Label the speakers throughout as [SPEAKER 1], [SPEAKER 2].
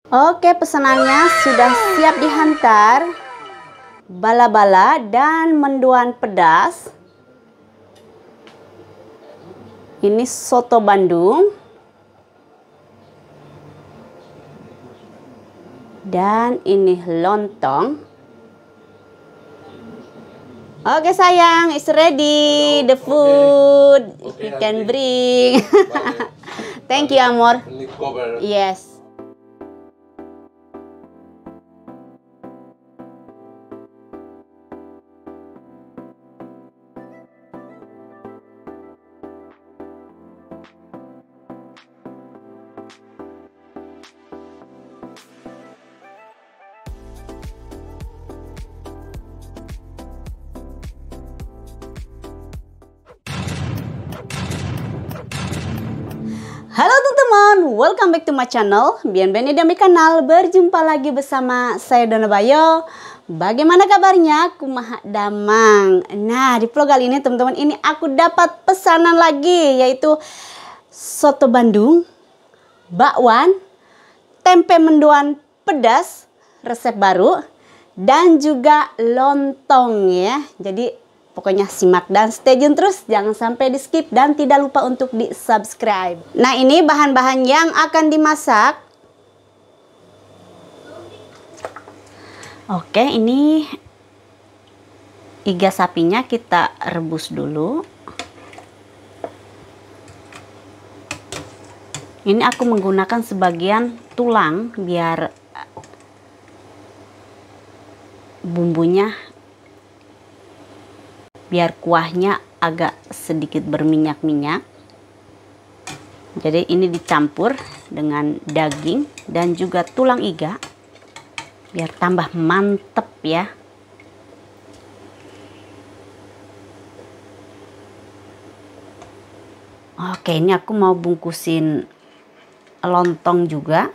[SPEAKER 1] Oke, pesanannya sudah siap dihantar. Bala-bala dan mendoan pedas. Ini soto Bandung. Dan ini lontong. Oke sayang, it's ready. The food you can bring. Thank you, Amor. Yes. Halo teman-teman, welcome back to my channel. Bienvenido a mi kanal. Berjumpa lagi bersama saya Donna Bayo. Bagaimana kabarnya? Kumaha damang. Nah, di vlog kali ini teman-teman, ini aku dapat pesanan lagi, yaitu soto Bandung, bakwan, tempe mendoan pedas, resep baru, dan juga lontong ya. Jadi pokoknya simak dan stay tune terus, jangan sampai di skip dan tidak lupa untuk di subscribe. Nah, ini bahan-bahan yang akan dimasak. Oke, ini iga sapinya kita rebus dulu. Ini aku menggunakan sebagian tulang biar bumbunya, biar kuahnya agak sedikit berminyak-minyak. Jadi ini dicampur dengan daging dan juga tulang iga biar tambah mantep ya. Oke, ini aku mau bungkusin lontong juga.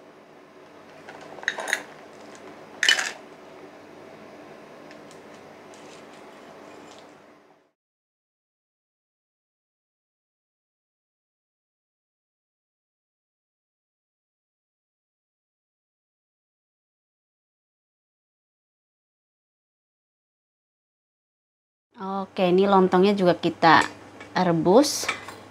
[SPEAKER 1] Oke, ini lontongnya juga kita rebus.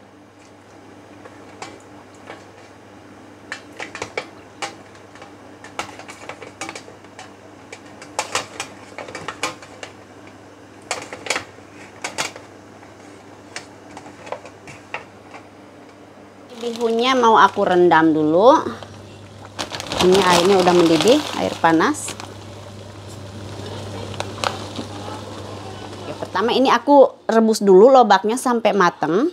[SPEAKER 1] Bihunnya mau aku rendam dulu. Ini airnya udah mendidih, air panas. Pertama ini aku rebus dulu lobaknya sampai mateng.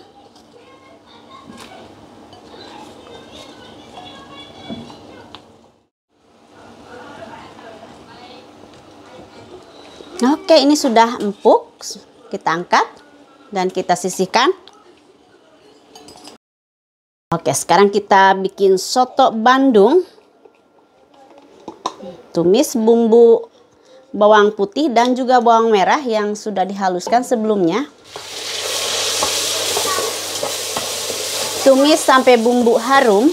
[SPEAKER 1] Oke, ini sudah empuk. Kita angkat dan kita sisihkan. Oke, sekarang kita bikin soto Bandung. Tumis bumbu bawang putih dan juga bawang merah yang sudah dihaluskan sebelumnya. Tumis sampai bumbu harum.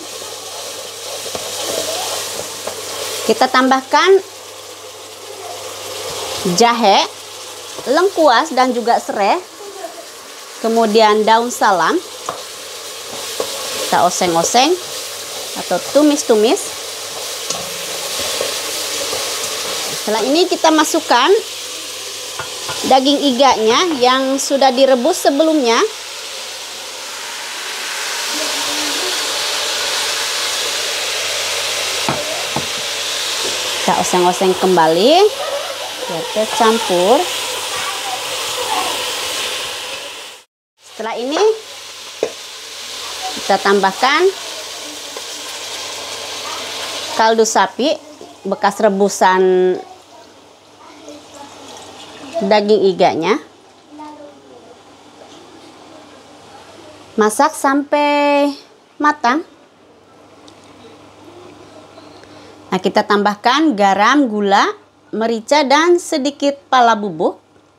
[SPEAKER 1] Kita tambahkan jahe, lengkuas dan juga serai. Kemudian daun salam. Kita oseng-oseng atau tumis-tumis. Setelah ini kita masukkan daging iganya yang sudah direbus sebelumnya. Kita oseng-oseng kembali biar tercampur. Setelah ini kita tambahkan kaldu sapi bekas rebusan daging iganya. Masak sampai matang. Nah, kita tambahkan garam, gula, merica dan sedikit pala bubuk.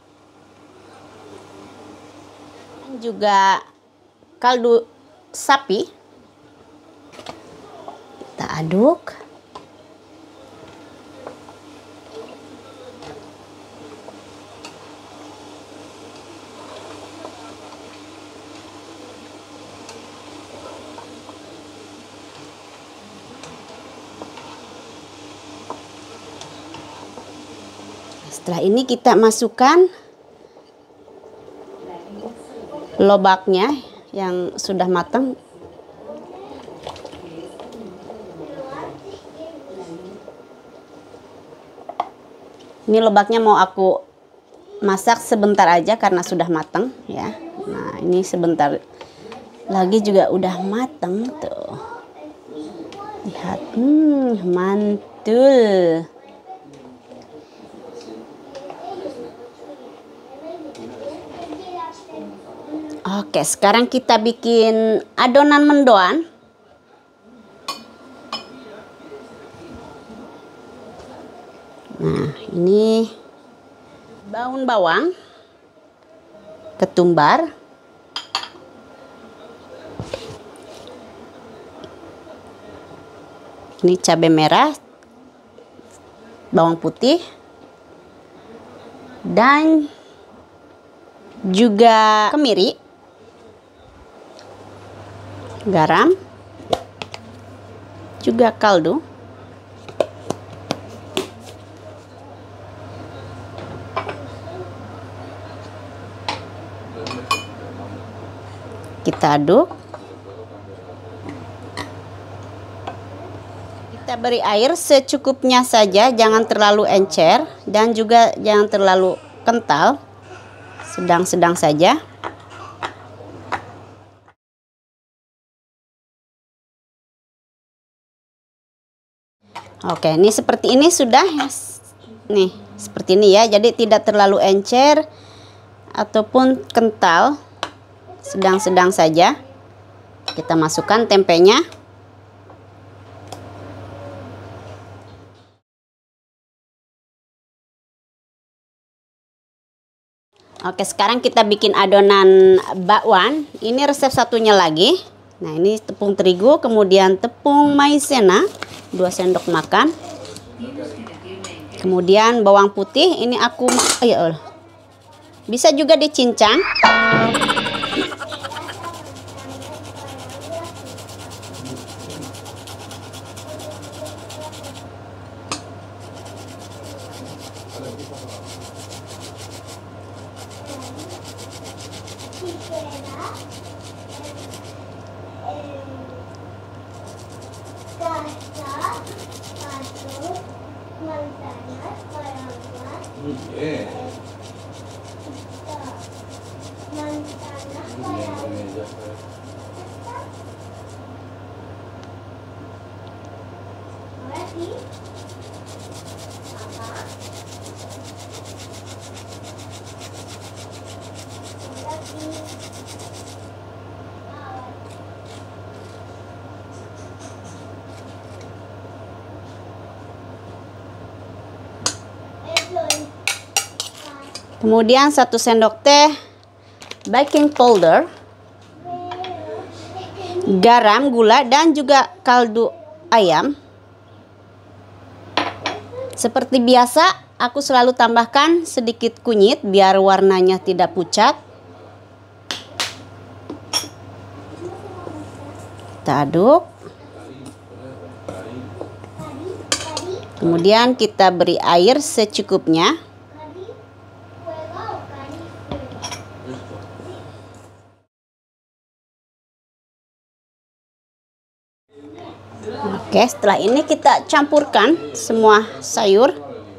[SPEAKER 1] Juga kaldu sapi. Kita aduk. Setelah ini kita masukkan lobaknya yang sudah matang. Ini lobaknya mau aku masak sebentar aja karena sudah matang ya. Nah, ini sebentar lagi juga udah matang tuh. Lihat, mantul. Oke, sekarang kita bikin adonan mendoan. Nah, ini daun bawang, ketumbar, ini cabai merah, bawang putih, dan juga kemiri, garam, juga kaldu. Kita aduk. Kita beri air secukupnya saja, jangan terlalu encer dan juga jangan terlalu kental. Sedang-sedang saja. Oke, ini seperti ini sudah. Nih, seperti ini ya. Jadi tidak terlalu encer ataupun kental. Sedang-sedang saja. Kita masukkan tempenya. Oke, sekarang kita bikin adonan bakwan. Ini resep satunya lagi. Nah, ini tepung terigu, kemudian tepung maizena 2 sendok makan. Kemudian bawang putih, ini aku bisa juga dicincang. Kemudian 1 sendok teh baking powder, garam, gula, dan juga kaldu ayam. Seperti biasa, aku selalu tambahkan sedikit kunyit biar warnanya tidak pucat. Kita aduk. Kemudian kita beri air secukupnya. Oke, setelah ini kita campurkan semua sayur.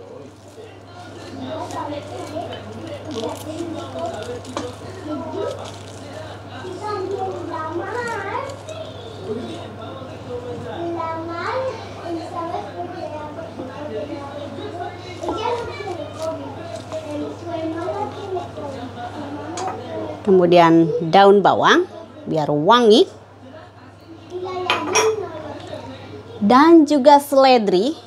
[SPEAKER 1] Kemudian daun bawang biar wangi. Dan juga seledri.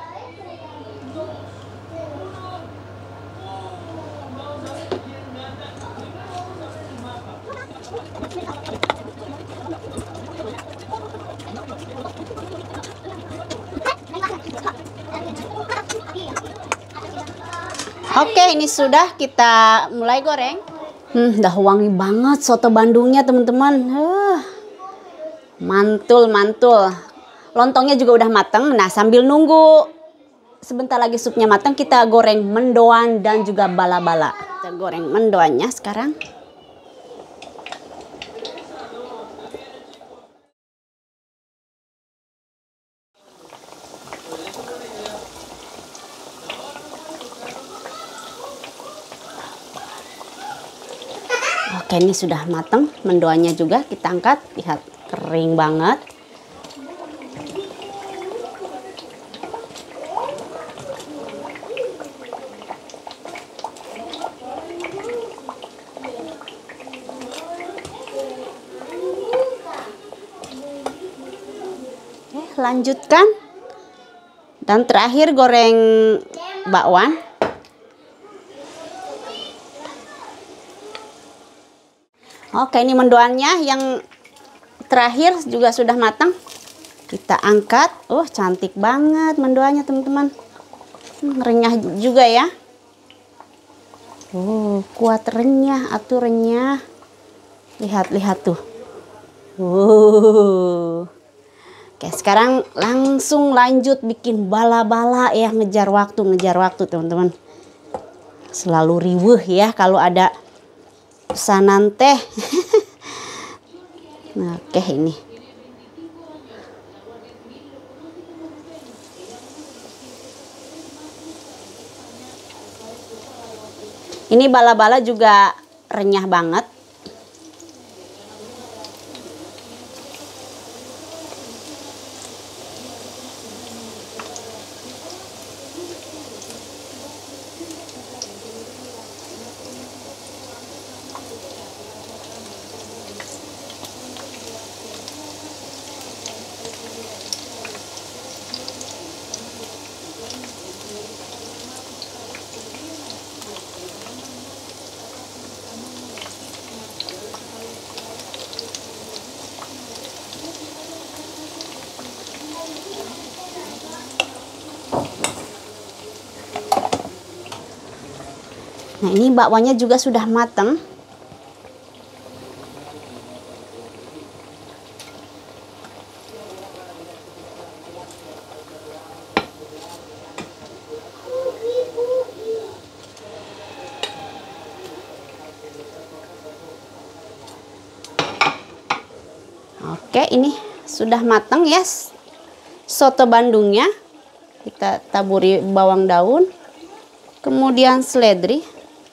[SPEAKER 1] Oke, ini sudah, kita mulai goreng. Udah wangi banget soto Bandungnya, teman-teman. Mantul, mantul. Lontongnya juga udah mateng. Nah, sambil nunggu sebentar lagi supnya matang, kita goreng mendoan dan juga bala-bala. Kita goreng mendoannya sekarang. Oke, ini sudah matang. Mendoannya juga kita angkat. Lihat, kering banget. Oke, lanjutkan. Dan terakhir goreng bakwan. Oke, ini mendoannya yang terakhir juga sudah matang. Kita angkat. Cantik banget mendoannya, teman-teman. Renyah juga ya. Kuat renyah, atuh renyah. Lihat tuh. Oke, sekarang langsung lanjut bikin bala-bala ya, ngejar waktu teman-teman. Selalu riweuh ya kalau ada pesanan teh. Nah, oke ini. Ini bala-bala juga renyah banget. Nah, ini bakwannya juga sudah matang. Oke, ini sudah matang ya soto Bandungnya. Kita taburi bawang daun, kemudian seledri.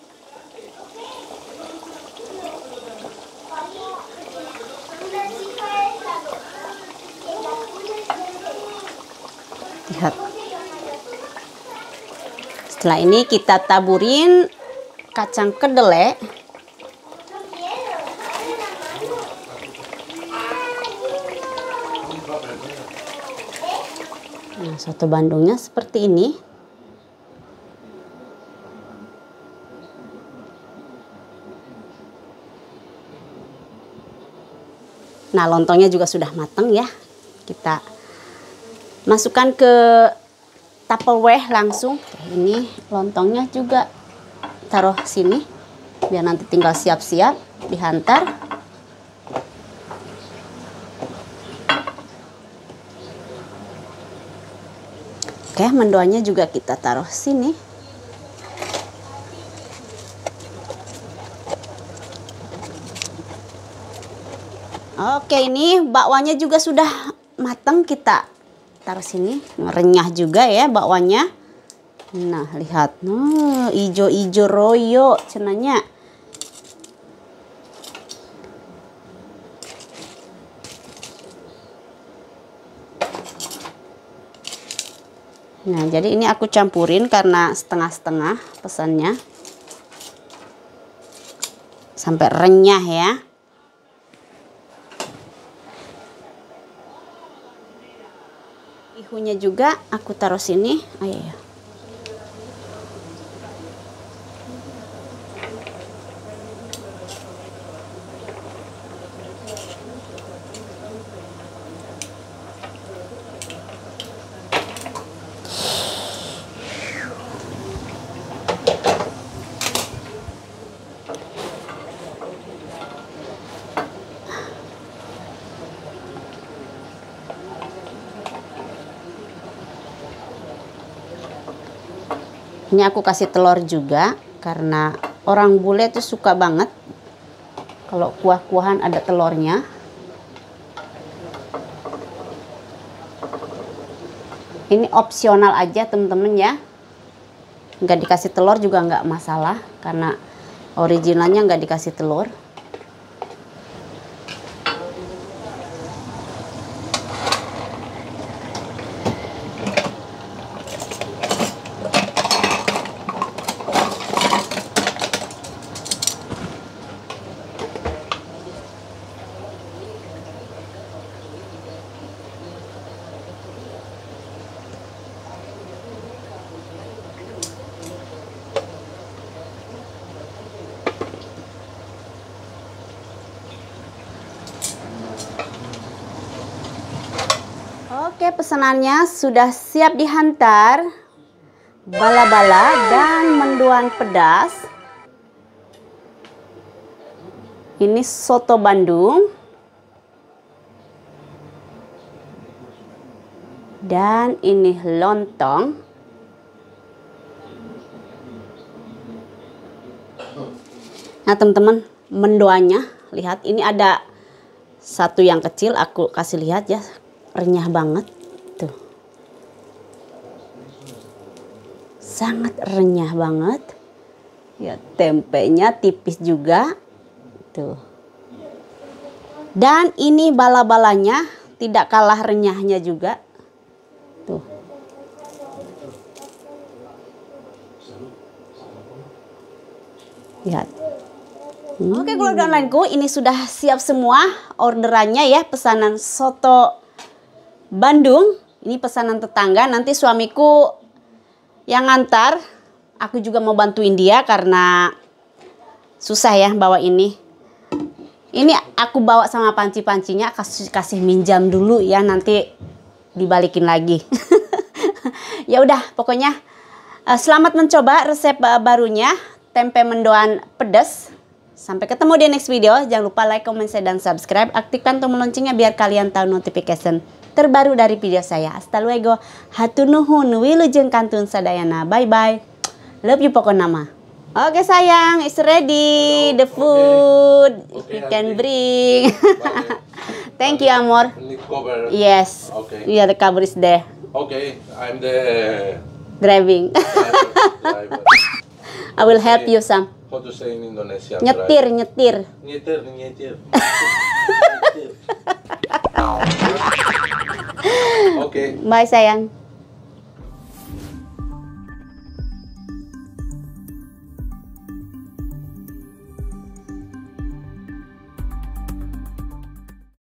[SPEAKER 1] Lihat. Setelah ini kita taburin kacang kedelai. Nah, soto Bandungnya seperti ini. Nah, lontongnya juga sudah matang ya. Kita masukkan ke Tupperware langsung. Ini lontongnya juga taruh sini biar nanti tinggal siap-siap dihantar. Oke, mendoannya juga kita taruh sini. Oke, ini bakwannya juga sudah matang, kita taruh sini. Renyah juga ya bakwannya. Nah, lihat. Ijo-ijo royo cenanya. Nah, jadi ini aku campurin karena setengah-setengah pesannya. Sampai renyah ya. Ihunya juga aku taruh sini. Ayo ya. Ini aku kasih telur juga karena orang bule tuh suka banget kalau kuah-kuahan ada telurnya. Ini opsional aja temen-temen ya. Nggak dikasih telur juga nggak masalah karena originalnya nggak dikasih telur. Oke, pesanannya sudah siap dihantar. Bala-bala dan mendoan pedas. Ini soto Bandung. Dan ini lontong. Nah, teman-teman, mendoannya lihat ini ada satu yang kecil, aku kasih lihat ya. Renyah banget tuh, sangat renyah banget ya. Tempenya tipis juga tuh, dan ini bala-balanya tidak kalah renyahnya juga tuh. Lihat. Oke, keluarga onlineku, ini sudah siap semua orderannya ya. Pesanan soto Bandung, ini pesanan tetangga. Nanti suamiku yang ngantar. Aku juga mau bantuin dia karena susah ya bawa ini. Ini aku bawa sama panci-pancinya, kasih minjam dulu ya, nanti dibalikin lagi. Ya udah, pokoknya selamat mencoba resep barunya tempe mendoan pedas. Sampai ketemu di next video. Jangan lupa like, comment, share, dan subscribe. Aktifkan tombol loncengnya biar kalian tahu notification terbaru dari video saya. Hasta luego. Hatur nuhun. Wilujeng kantun sadayana. Bye bye. Love you pokoknya nama. Oke sayang, it's ready. The food you can bring. Thank you, Amor. Yes.
[SPEAKER 2] Okay.
[SPEAKER 1] Yeah, the cover is there.
[SPEAKER 2] Okay, I'm the
[SPEAKER 1] Driving.
[SPEAKER 2] driver.
[SPEAKER 1] I will help you some.
[SPEAKER 2] How to say in Indonesia?
[SPEAKER 1] Nyetir, nyetir.
[SPEAKER 2] Nyetir, nyetir. Okay.
[SPEAKER 1] Bye sayang.